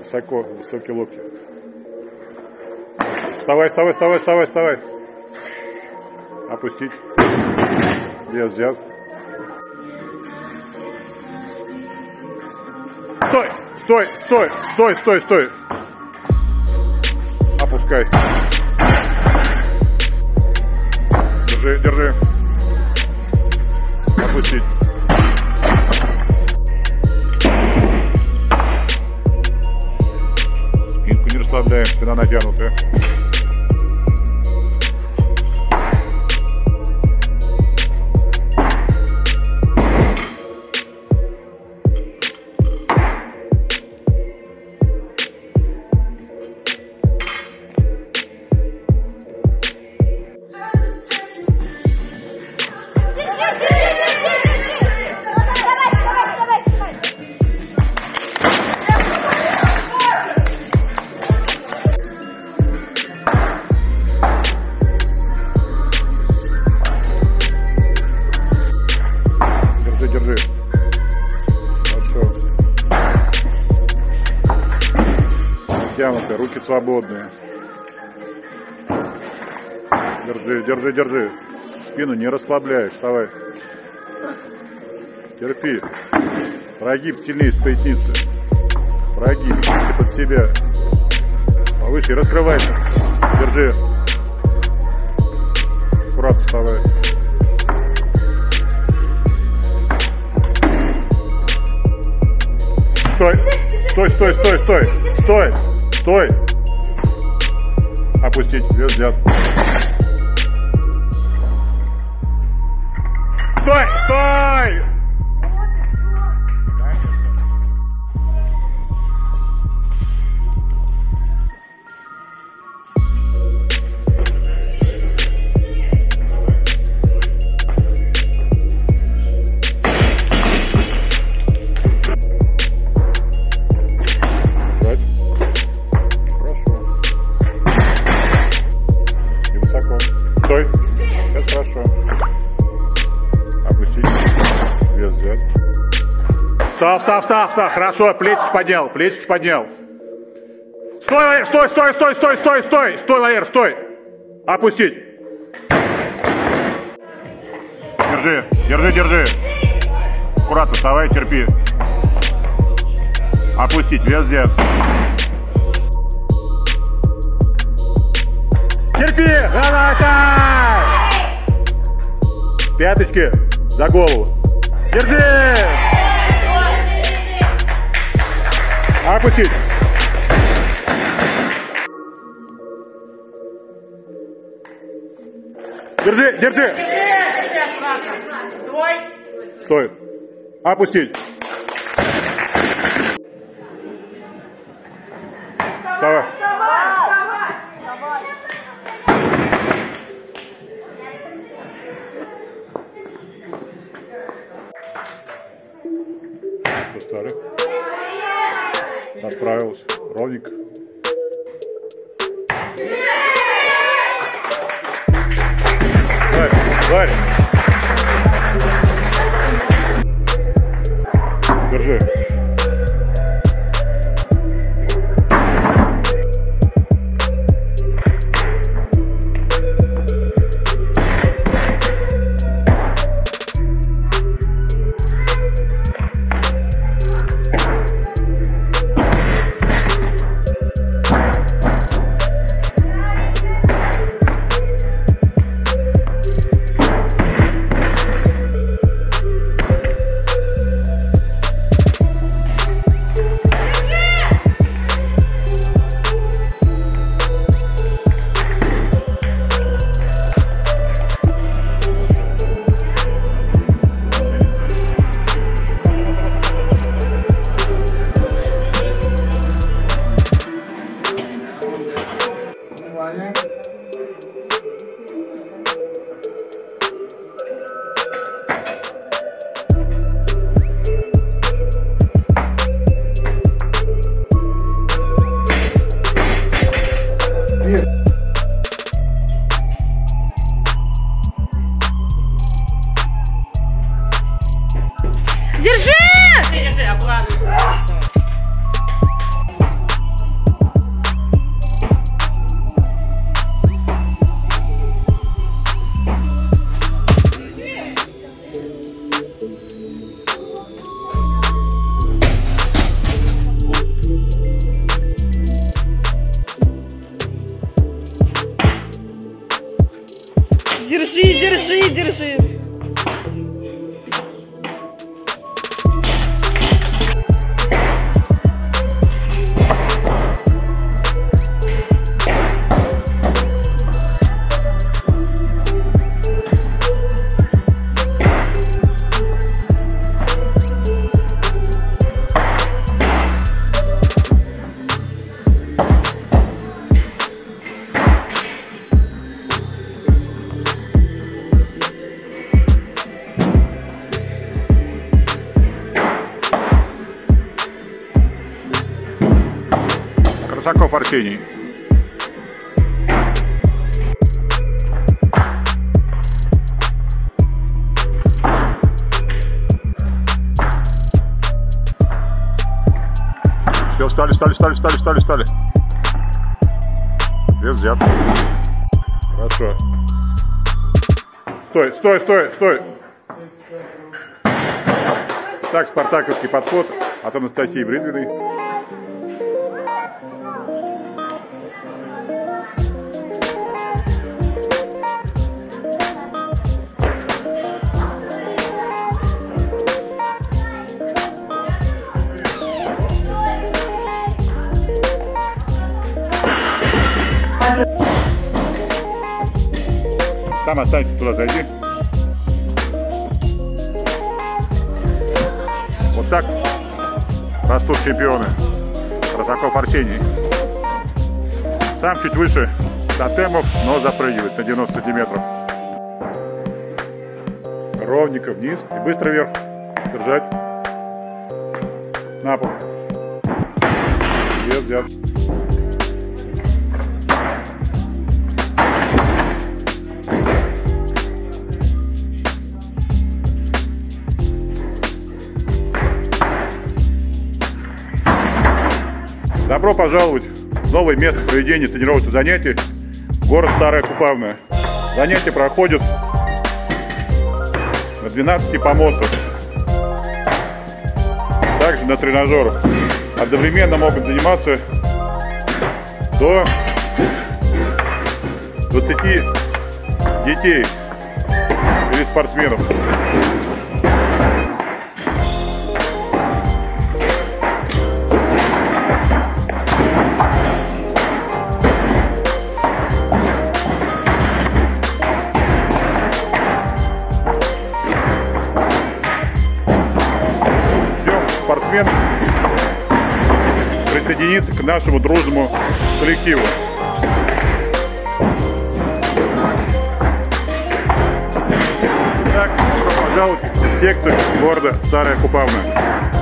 Высоко, высокие локти. Вставай, вставай, вставай, вставай, вставай. Опустить. Вес взят. Стой, стой, стой, стой, стой, стой. Опускай. Держи, держи. Опустить. Спинку не расслабляем, спина натянутая. Держи. Хорошо. Тянутые, руки свободные. Держи, держи, держи. Спину не расслабляй, вставай. Терпи. Прогиб сильнее с поясницы. Прогиб, чисто под себя. Повыше, раскрывайся. Держи. Аккуратно вставай. Стой, стой, стой, стой, стой, стой, стой. Опустить, вес взят. Стой, стой. Стой. Сейчас хорошо. Опустить. Вес взят. Встав, встав, встав, встав. Хорошо. Плечики поднял. Плечики поднял. Стой, Валер. Стой, стой, стой, стой, стой, стой. Стой, Валер, стой. Опустить. Держи, держи, держи. Аккуратно вставай, терпи. Опустить. Вес взят. Терпи! Давай! Пяточки за голову. Держи! Опустить. Держи, держи. Стой. Опустить. Вставай. Старый. Отправился. Ровненько. Давай, давай. Держи. Держи, держи. Красаков Арсений. Все, встали. Вес взят. Хорошо. Стой. Так, спартаковский подход от Анастасии Брызгиной. Там останься, туда зайди. Вот так растут чемпионы. Красаков Арсений. Сам чуть выше тотемов, но запрыгивает на 90 сантиметров. Ровненько вниз и быстро вверх. Держать. На пол. Вес взят. Добро пожаловать в новое место проведения тренировочных занятий, город Старая Купавная. Занятия проходят на 12 помостах, также на тренажерах. Одновременно могут заниматься до 20 детей или спортсменов. Спортсмен присоединиться к нашему дружному коллективу. Итак, добро пожаловать в секцию города Старая Купавная.